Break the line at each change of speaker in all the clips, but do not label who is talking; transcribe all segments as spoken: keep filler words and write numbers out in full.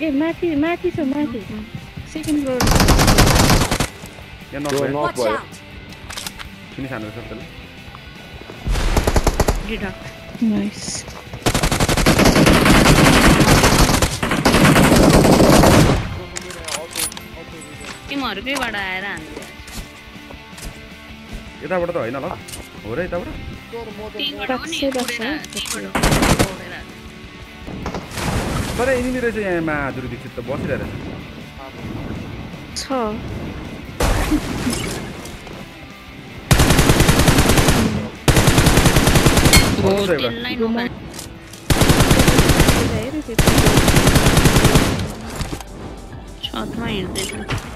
ए माथि माथि छ माथि सेकेन्ड फ्लोर
यहाँ नक भयो फिनिश हान्नु सक्छ ल
डिडक्ट नाइस
तिमीहरुकैबाट आएर हान्नु
यताबाट त हैन ल हो र यताबाट तर एनिमी रहेछ यहाँ माधुरी दीक्षित त बसिरहेको
छ
छतमा हिँड्दैछ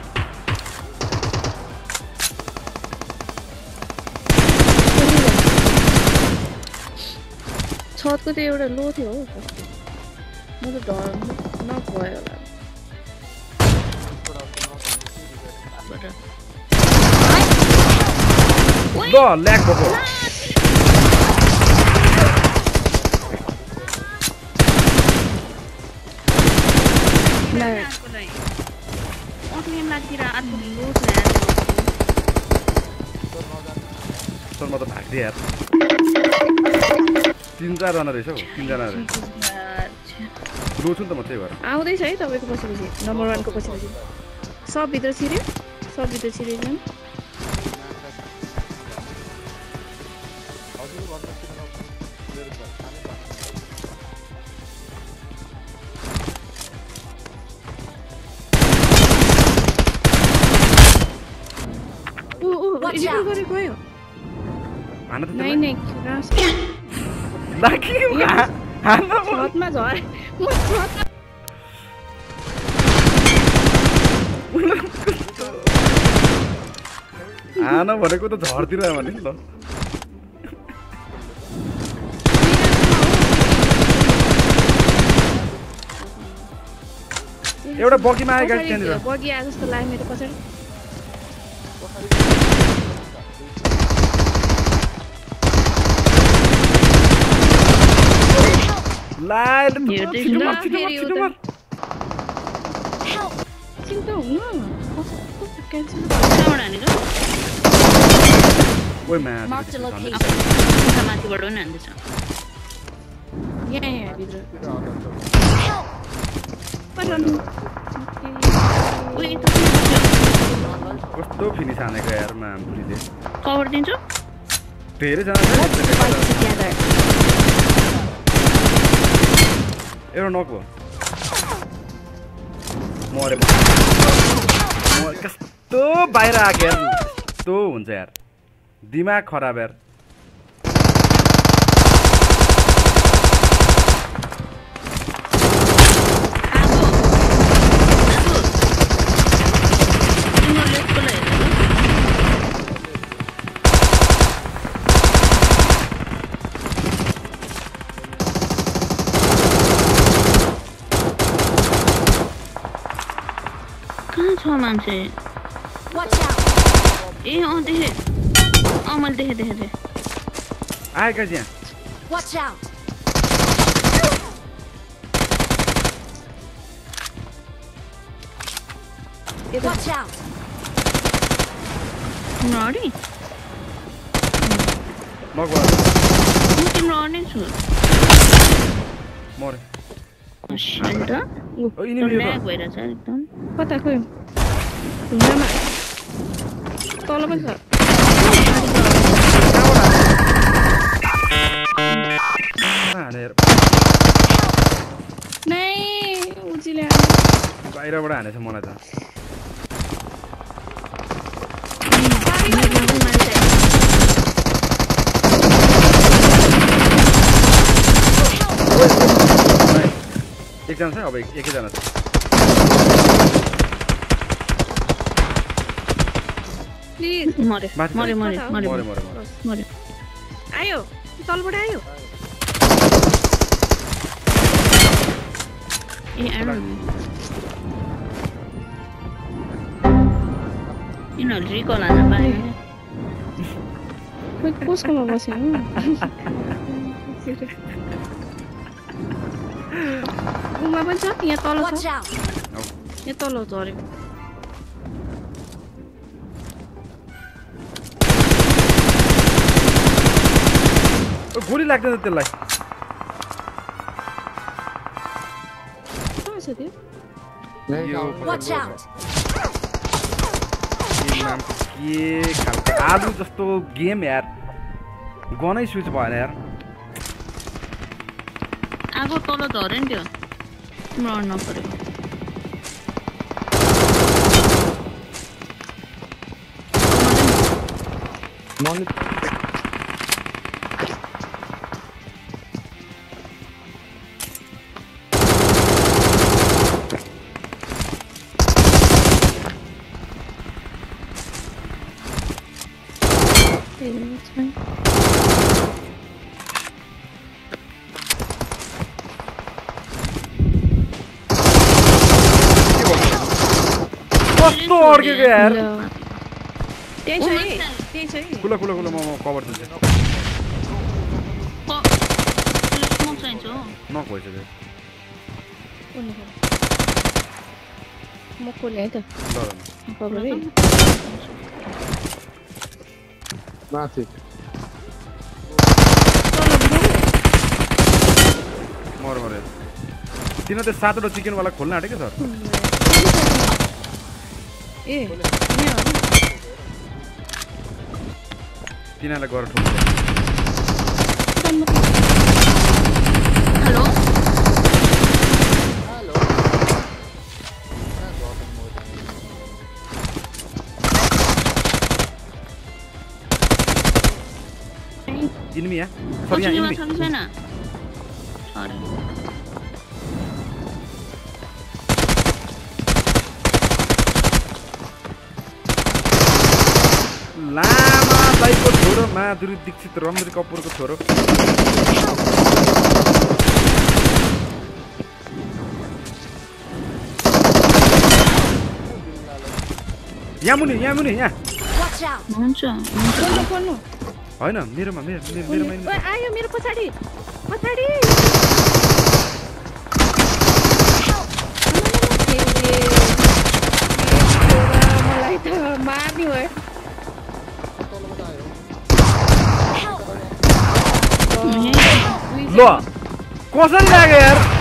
छतको त एउटा लो थियो हो म त डर नभयो
होला ल ल्याग भएको सर म त भाग्दै यार तीन चार जना रहेछ हौ तीन जना लो छु नि त म त्यही भएर
आउँदैछ है तपाईको पछिपछि नम्बर वन को पछिपछि सब भित्र छिर्यो सब भित्र छिर्यो नि गयो
हान त
नाइ नाइ रास
लाकी हान
छतमा झरे म छत
हान भनेको त झर्तिर भने नि ल एउटा बगीमा आए गाडी त्यहाँनिर
बगी आ जस्तो लाग्यो मेरो पछाडि
लाइट
चिन्ता हुनु क्यान्सल
ओइ म्यान
माथिबाट पनि हान्दैछ
यहाँ यहाँ भित्र
कस्तो फिनिस हानेको यार मामले
कभर दिन्छु
धेरै जना एउटा नक भयो मरे कस्तो बाहिर आएको यार कस्तो हुन्छ यार दिमाग खराब यार
मान्छे ए अँ देखेँ अँ मैले देखेँ देखेँ देखेँ
आएका त्यहाँ
नडी
म
तिम्रो अर्ने छु
मरे
भइरहेछ एकदम
कता खोइ ढुङ्गामा तल पनि छ नै उजिले
बाहिरबाट हानेछ मलाई त एकजना छ अब एकैजना छ
प्लिज
मरे मरे मरे मरे
मरे मरे
मरे
आयो तलबाट आयो
ए आरो यिनीहरू रिकल हान्न पाएन
खोइ कसकोमा बस्यो उमा पनि छ यहाँ तल
Watch
छ
out!
यहाँ तल झर्यो
गोली लाग्दैन त्यसलाई
कहाँ छ त्यो
यो
Watch out!
के नाम के खालको आलु जस्तो गेम यार गनै स्विच भएन यार
आगो तल झर्यो नि त्यो तिम्रो अन नपरेको
It's fine.
कस्तो अड्केको यार
त्यही छ है त्यही छ है
खुला खुला खुला म कभर दिन्छु
स्मोक चाहिन्छ हो
नक भइसक्यो
म खोले है त
ल
कभर है
माथि
मर मरे तिन त सातवटा चिकन वाला खोल्न आँटेको सर
ए यहाँ
तिनीहरूलाई गएर ठोक्छ
हेलो
इनमी यहाँ सर यहाँ इनमी
छैन छैन सरी
लामा दाइको छोरो माधुरी दीक्षित रणबीर कपुरको छोरो यहाँ मुनि यहाँ मुनि यहाँ
Watch out!
हुन्छ
खोल्नु खोल्नु
होइन मेरोमा मेरो मेरोमा
ओए आयो मेरो पछाडि पछाडि मलाई त मार्ने भयो
ल कसरी लाग्यो यार